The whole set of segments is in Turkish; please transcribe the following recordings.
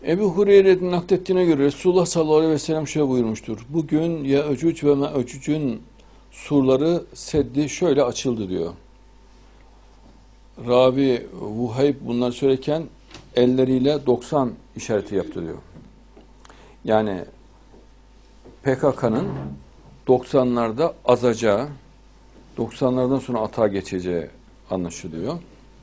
Ebu Hureyre'nin naklettiğine göre Resulullah sallallahu aleyhi ve sellem şöyle buyurmuştur. Bugün Yecüc ve Mecüc'ün surları seddi şöyle açıldı diyor. Ravi Vuhayb bunları söylerken elleriyle 90 işareti yaptı diyor. Yani PKK'nın 90'larda azacağı, 90'lardan sonra atağa geçeceği anlaşılıyor.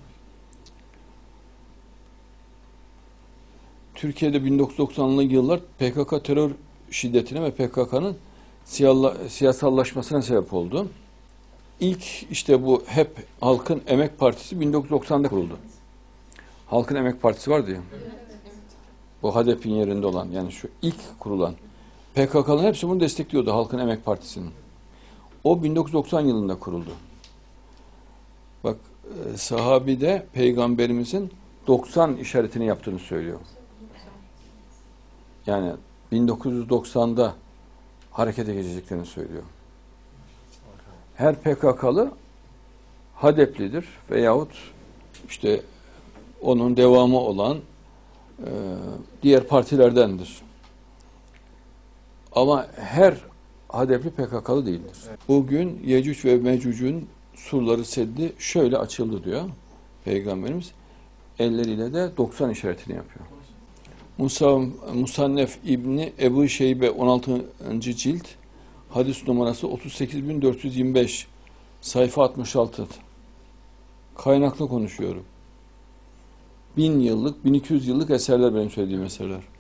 Türkiye'de 1990'lı yıllar PKK terör şiddetine ve PKK'nın siyasallaşmasına sebep oldu. İlk işte bu HEP Halkın Emek Partisi 1990'da kuruldu. Halkın Emek Partisi vardı ya. Bu HDP'nin yerinde olan, yani şu ilk kurulan. PKK'nın hepsi bunu destekliyordu, Halkın Emek Partisi'nin. O 1990 yılında kuruldu. Bak, sahabide Peygamberimizin 90 işaretini yaptığını söylüyor. Yani 1990'da harekete geçeceklerini söylüyor. Her PKK'lı HDP'lidir veyahut işte onun devamı olan diğer partilerdendir. Ama her HDP'li PKK'lı değildir. Bugün Yecüc ve Mecüc'ün surları seddi şöyle açıldı diyor Peygamberimiz. Elleriyle de 90 işaretini yapıyor. Musannef İbni Ebu Şeybe 16. cilt hadis numarası 38.425 sayfa 66. Kaynaklı konuşuyorum. 1000 yıllık, 1200 yıllık eserler benim söylediğim eserler.